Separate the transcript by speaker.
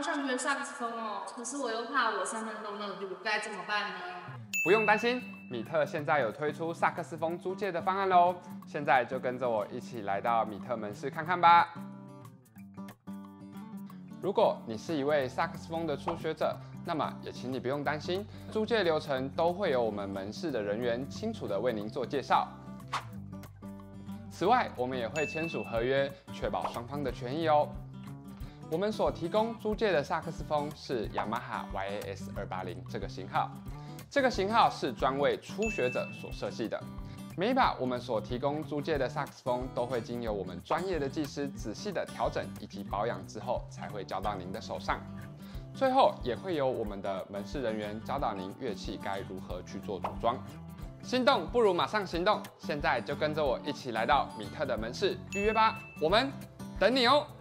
Speaker 1: 想学萨克斯风哦，可是我又怕我3分钟热度，该怎么办呢？
Speaker 2: 不用担心，米特现在有推出萨克斯风租借的方案喽。现在就跟着我一起来到米特门市看看吧。如果你是一位萨克斯风的初学者，那么也请你不用担心，租借流程都会由我们门市的人员清楚地为您做介绍。此外，我们也会签署合约，确保双方的权益哦。我们所提供租借的萨克斯风是雅马哈 YAS280这个型号，这个型号是专为初学者所设计的。每一把我们所提供租借的萨克斯风都会经由我们专业的技师仔细的调整以及保养之后，才会交到您的手上。最后也会由我们的门市人员教导您乐器该如何去做组装。心动不如马上行动，现在就跟着我一起来到米特的门市预约吧，我们等你哦。